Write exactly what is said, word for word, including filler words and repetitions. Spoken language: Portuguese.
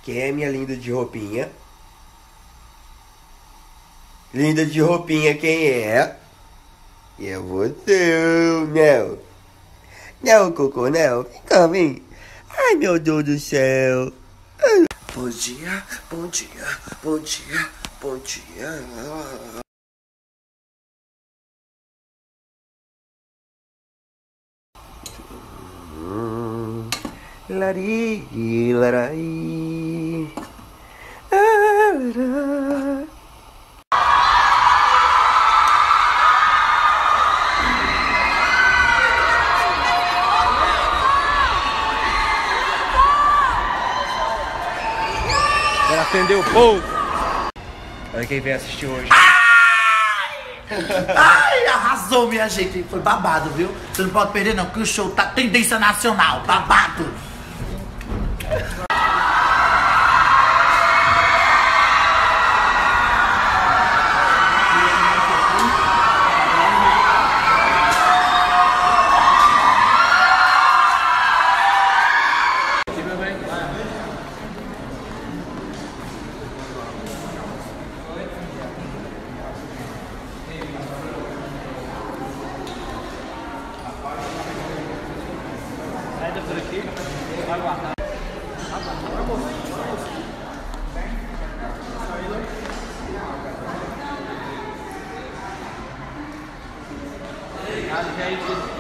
Quem é minha linda de roupinha? Linda de roupinha, quem é? E é você, não. Não, Cocô, não. Vem cá, vem. Ai, meu Deus do céu. Ai. Bom dia, bom dia, bom dia, bom dia. Lari, larai. Ah, Ela acendeu o fogo. Olha quem vem assistir hoje. Ai, arrasou, minha gente. Foi babado, viu? Você não pode perder não, porque o show tá tendência nacional. Babado. Já